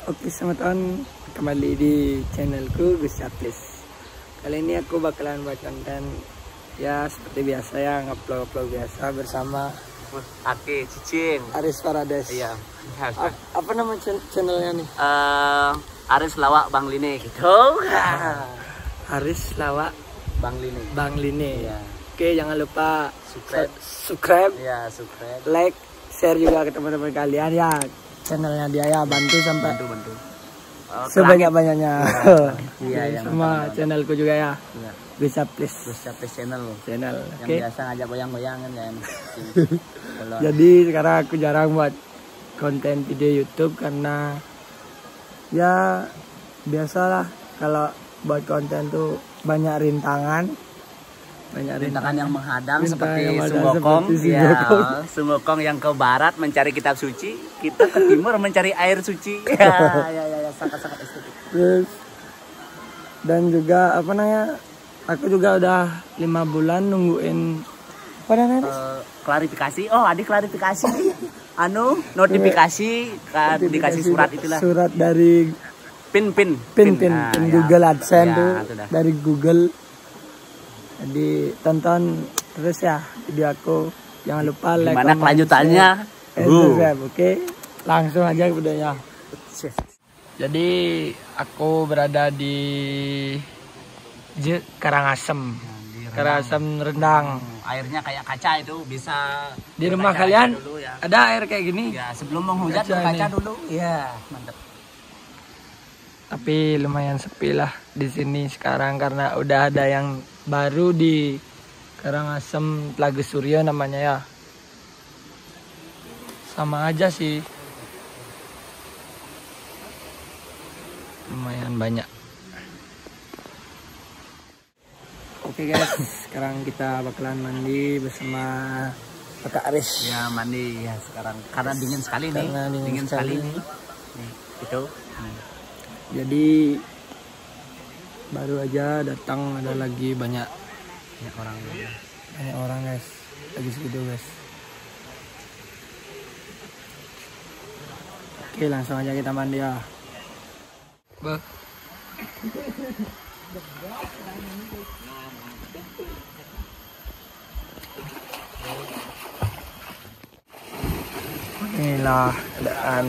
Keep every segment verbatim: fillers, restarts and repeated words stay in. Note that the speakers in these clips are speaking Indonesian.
Oke, selamat tahun kembali di channelku Gus Chaplis. Kali ini aku bakalan buat konten ya seperti biasa ya, ngupload-upload biasa bersama Aki Cicing Aris Parades. Iya. A apa nama channelnya nih? Uh, Aris Lawak Bang Line gitu. Aris Lawak Bang Line. Bang Line. Iya. Oke, jangan lupa subscribe, subscribe, ya subscribe, like, share juga ke teman-teman kalian ya. Channelnya dia ya, bantu sampai bantu bantu. Oh, sebanyak-banyanya. Iya, ya, sama channelku juga ya. Iya. Bisa please. Bisa please channel. Channel. Yang Okay. biasa ngajak goyang-goyang kan ya. Jadi sekarang aku jarang buat konten video YouTube karena ya biasalah kalau buat konten tuh banyak rintangan. Banyak rintangan yang menghadang rintangan seperti yang Sumbokong, seperti ya, Sumbokong. Sumbokong yang ke barat mencari kitab suci, kita ke timur mencari air suci. Ya, ya, ya, ya sangat-sangat estetik. Terus dan juga apa namanya? Aku juga udah lima bulan nungguin apa namanya? Uh, klarifikasi. Oh, adik klarifikasi. Anu notifikasi kan dikasih surat itulah. Surat dari pin pin pin pin, nah, pin ya. Google AdSense Ya, tuh sudah. dari Google. Jadi tonton terus ya video aku, jangan lupa like, gimana kelanjutannya. Oke, okay. Langsung aja ke videonya. Jadi aku berada di Karangasem, nah, Karangasem Rendang. Airnya kayak kaca itu, bisa di rumah kalian dulu, ya. Ada air kayak gini ya, sebelum menghujan berkaca dulu ya, mantap. Tapi lumayan sepi lah di sini sekarang karena udah ada yang baru di Karangasem, Tlaga Suryo namanya ya. Sama aja sih. Lumayan banyak. Oke guys, sekarang kita bakalan mandi bersama Kakak Aris. Ya mandi ya sekarang karena dingin sekali nih. Karena dingin, dingin sekali. sekali. Nih, itu. Hmm. Jadi baru aja datang, ada lagi banyak banyak orang banyak orang guys, lagi segitu guys. Oke, langsung aja kita mandi ya. Bah. Inilah keadaan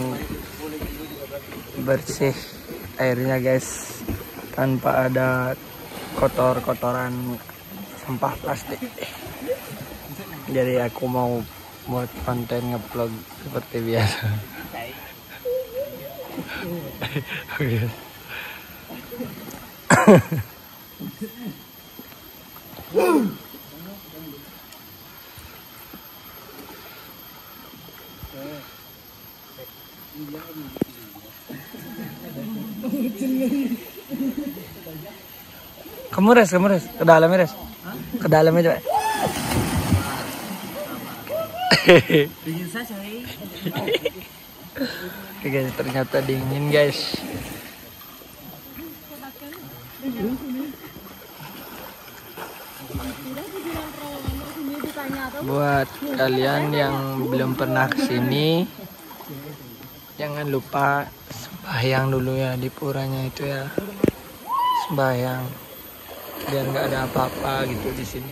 bersih airnya guys, tanpa ada kotor-kotoran sampah plastik. Jadi aku mau buat konten nge-vlog seperti biasa. Oke. Kamu res, kamu res, ke dalamnya res, ke dalamnya coba. Dingin saja. Oke guys, ternyata dingin guys. Buat kalian yang belum pernah kesini, jangan lupa sembahyang dulu ya di puranya itu ya. Sembahyang biar nggak ada apa-apa gitu di sini.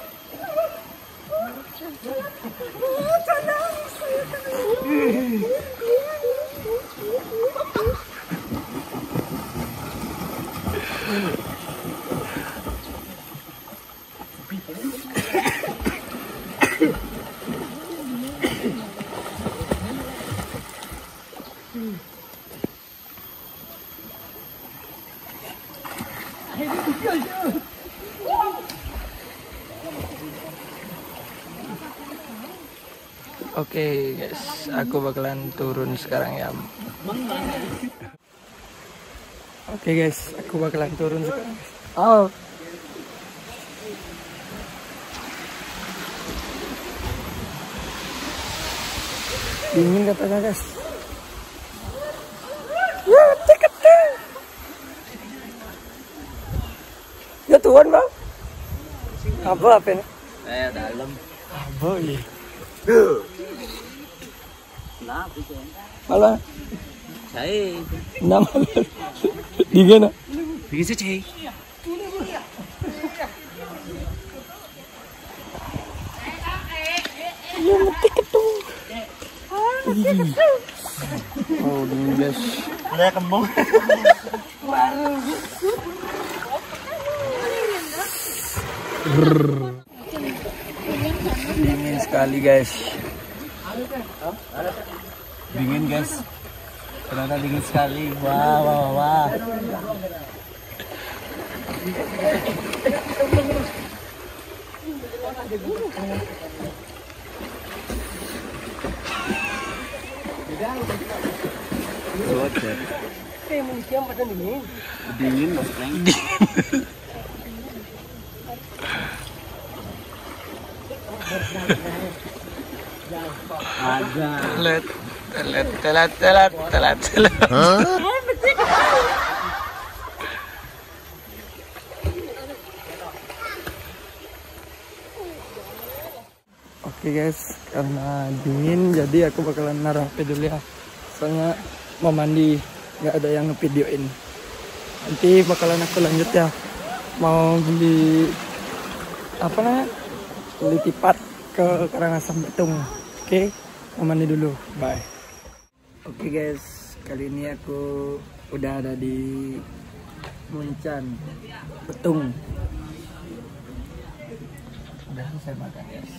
Oke okay, guys, aku bakalan turun sekarang ya. Oke okay, guys, aku bakalan turun sekarang. Oh. Dingin katanya guys. Ya, tiket. Ya tuan bang. Apa apa ini? Eh dalam. Apa ini? Kenapa sih? Malah Cai. Nama dingin ah. Dingin sih cai. Ya metik itu. Oh dingin guys. Ada kembung. Dingin sekali guys. Dingin guys. Ternyata dingin sekali. Wah wah wah. Dingin bos Frank. Ada. Telat, telat, telat, telat, telat, telat. Oke guys, karena dingin jadi aku bakalan naruh H P dulu ya. Soalnya mau mandi, nggak ada yang ngevideoin. Nanti bakalan aku lanjut ya. Mau beli apa namanya? Beli tipat ke Karangasem Betung. Oke, mau mandi dulu. Bye. Oke guys, kali ini aku udah ada di Muncan Betung. Udah selesai makan guys.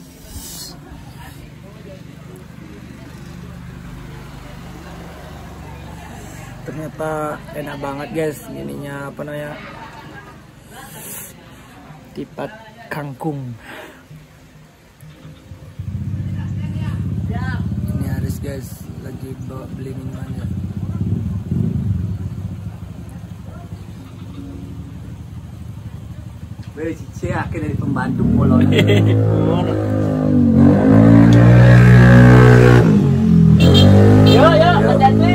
Ternyata enak banget guys, ininya apa namanya, tipat kangkung. Ini Haris guys, lagi bawa beli minumannya. Wih, cici akhirnya dari pembantu polon. Yo yo, hati-hati.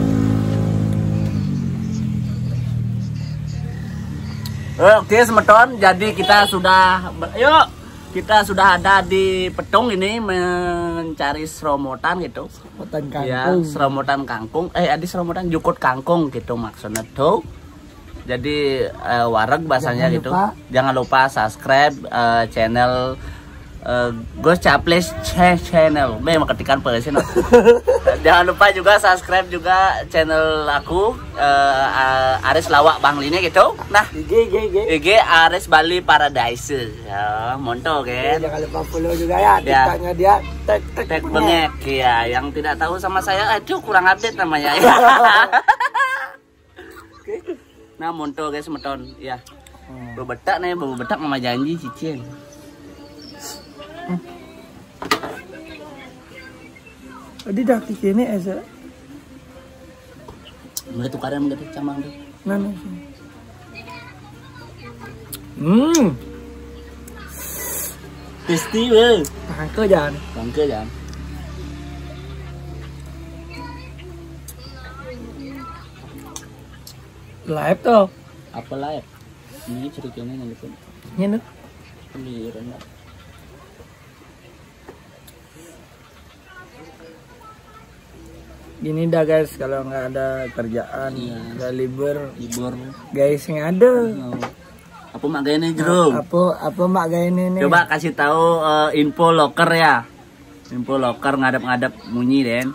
Oke semeton, jadi kita sudah, yuk kita sudah ada di Petung ini mencari seromotan gitu. Seromotan kangkung. Ya, seromotan kangkung. Eh, ada seromotan jukut kangkung gitu maksudnya tuh. Jadi uh, wareg bahasanya Jangan gitu. lupa. Jangan lupa subscribe uh, channel uh, Ghost Chaplis channel. Memang ketikan pesin. Jangan lupa juga subscribe juga channel aku uh, uh, Aris Lawak Bang Line gitu. Nah, I G I G I G Aris Bali Paradise. Ya, monto kan. Jangan lupa follow juga ya. Ya. Tiktoknya dia tek tek Tek bengek ya. Yang tidak tahu sama saya, aduh kurang update namanya. Nah, monto guys meton ya. Hmm. Bebetak nih, bebetak mama janji cicin. Hmm. Tadi dah di sini aja. Mulai tukaran gitu camang tuh. Nana. Hmm. Tasty weh. Tangke jangan. Bangke jangan. Live tuh. Apa lah ya? Ini ceritanya yang gitu. Ini Ini rendah. gini dah guys, kalau nggak ada kerjaan, Iya. nggak libur, Libur. guys yang ada. Oh. Apa mak gaya nih Jero? Apa apa mak gaya ini nih? Coba kasih tahu uh, info locker ya. Info locker ngadep-ngadep munyi Den.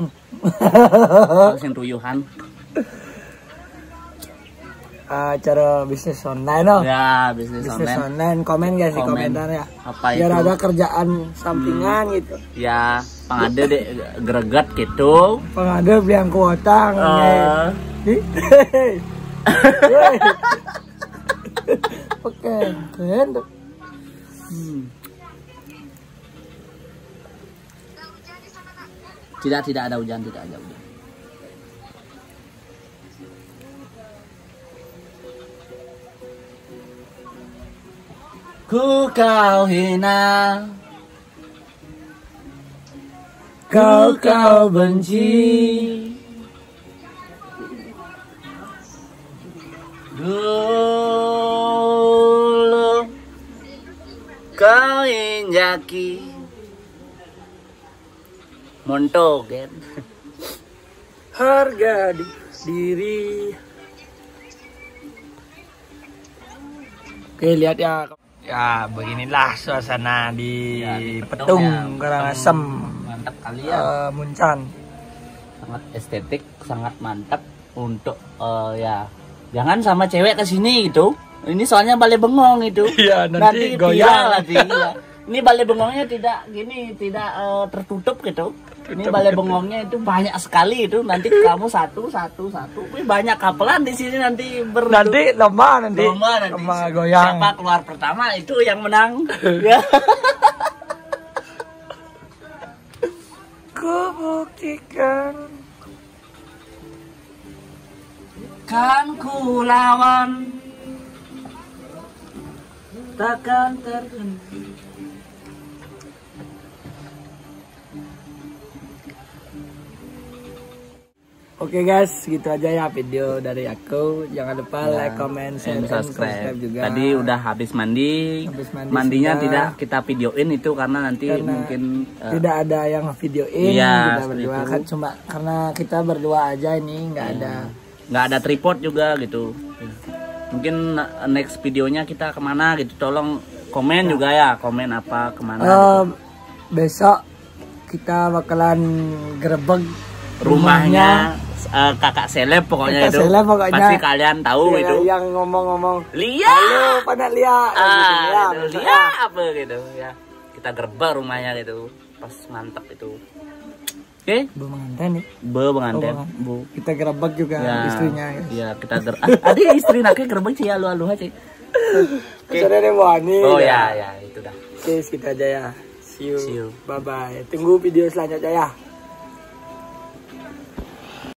Sing tuyuhan. Acara bisnis online loh. Ya, bisnis Bisnis online. online, komen guys di Komen. komentar ya. Apa Biar itu? ada kerjaan sampingan gitu. Ya, pangade deh greget gitu. Pengada beli yang kuota. Eh. Oke, keren tuh. Hmm. Tidak, tidak ada hujan, tidak ada hujan. Ku kau hina, kau kau benci, dulu kau injaki, montok kan? harga di, diri. Oke, lihat ya. Ya, beginilah suasana di Ya, di Petung, Petung ya, Karangasem, mantap kali ya. uh, Muncan. Sangat estetik, sangat mantap untuk uh, ya. Jangan sama cewek ke sini gitu. Ini soalnya balai bengong itu. Iya, nanti goyang. Nanti iya. Ini balai bengongnya tidak gini, tidak uh, tertutup gitu. Ini balai bengongnya itu banyak sekali itu. Nanti kamu satu, satu, satu. Wih, banyak kapelan di sini nanti ber. Nanti lomba nanti. Lomba nanti. Lomba goyang. Siapa keluar pertama itu yang menang. Ya. Ku buktikan. Kan ku lawan. Takkan terhenti. Oke guys, gitu aja ya video dari aku. Jangan lupa Ya, like, comment, share, and dan subscribe. subscribe juga. Tadi udah habis mandi. Habis mandi Mandinya sudah. tidak kita videoin itu karena nanti Karena mungkin uh, tidak ada yang videoin, Iya, kita berdua itu. kan cuma karena kita berdua aja ini nggak ada. nggak ada tripod juga gitu. Mungkin next videonya kita kemana gitu. Tolong komen juga ya, komen apa kemana. Eh, gitu. Besok kita bakalan gerebek Rumahnya uh, kakak seleb pokoknya Kakak itu. seleb pokoknya. Pasti kalian tahu yang, itu. yang ngomong-ngomong. Lia. Halo, pada Lia. Ah, gitu, Lia, gitu. besok Lia ya. apa gitu ya. Kita gerebek rumahnya gitu. Pas mantap itu. Oke, Bu mengantin nih. be pengantin, Oh, Bu. Kita gerebek juga Ya, istrinya. Ya. Iya, kita ger. Ah, adi istri naknya gerebek sih alu-alu aja. Oke. Sudah deh Wani. Oh ya, ya itu dah. Oke, segitu aja ya. See you. See you. Bye bye. Tunggu video selanjutnya ya.